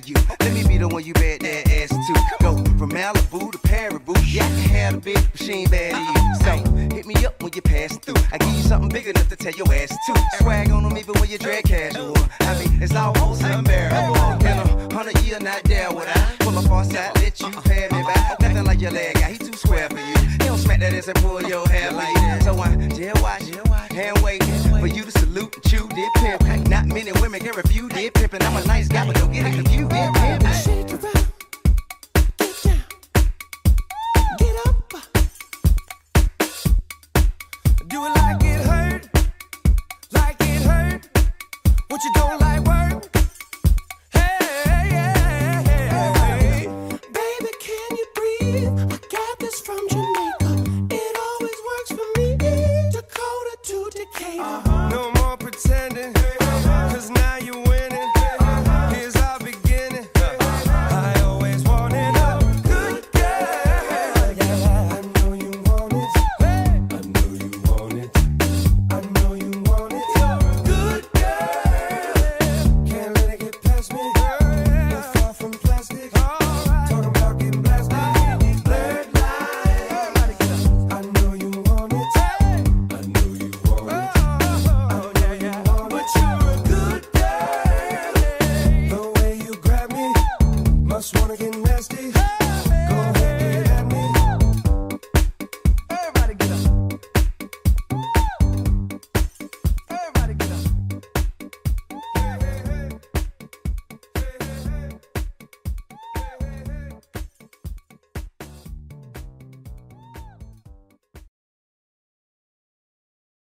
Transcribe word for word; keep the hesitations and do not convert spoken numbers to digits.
you. Let me be the one you bet that ass to. Go from Malibu to Paribu. Yeah, I can have a bitch, but she ain't bad to you. So hit me up when you pass through. I give you something big enough to tell your ass to. Swag on them even when you drag casual. I mean, it's almost unbearable. In a hundred year, not there would I pull up on side, let you pay me back. Nothing like your leg guy, he too square for you. He don't smack that ass and pull your hair like that. So I jail watch, hand wait for you to salute and chew did pimp. Not many women can refuse did pimpin'. I'm a nice guy, but don't get it confused did pimp. Shake it around, get down, get up. Do it like it hurt, like it hurt. What you don't like work? Hey, hey, hey, hey. Baby, can you breathe? I got this from Jamaica. It always works for me. Dakota to Decatur. Uh-huh. No more pretending, cause now you're winning. Here's our beginning. I always wanted a good girl. Yeah, I know you want it. I know you want it. I know you want it. Good girl. Can't let it get past me. You're far from plastic. Talking about getting blasted. These blurred lines. I know you want it. I know you want it. I know you want it. But you're a good girl. The way you grab me, must wanna get nasty.